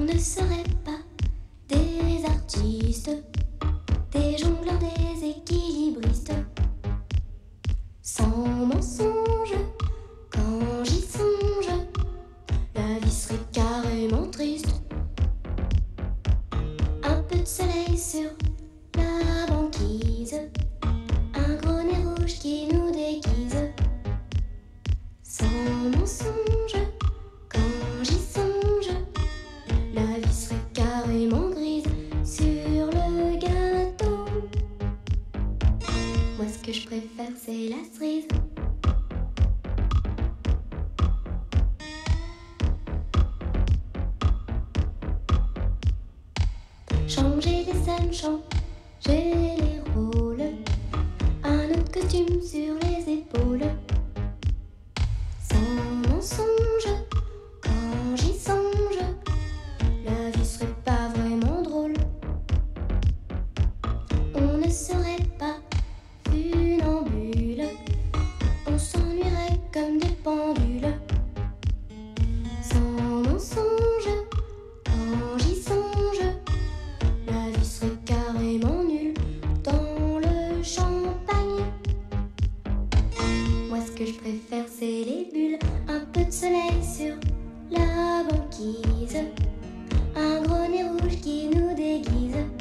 ne serait pas des artistes, des jongleurs, des équilibristes, sans mensonge. Quand j'y songe, la vie serait carrément triste. Un peu de soleil sur la banquise, un gros nez rouge qui nous déguise. Sans mensonge, quand j'y songe, la vie serait carrément grise sur le gâteau. Moi ce que je préfère c'est la cerise. Changer les scènes, changer les rôles, un autre costume sur les épaules. Sans mensonge, quand j'y songe, la vie serait pas vraiment drôle. On ne serait pas funambule, on s'ennuierait comme des pendules. Sans mensonge, quand j'y songe, la vie serait carrément nulle dans le champagne. Moi ce que je préfère c'est les bulles, un peu de soleil sur la banquise, un gros nez rouge qui nous déguise.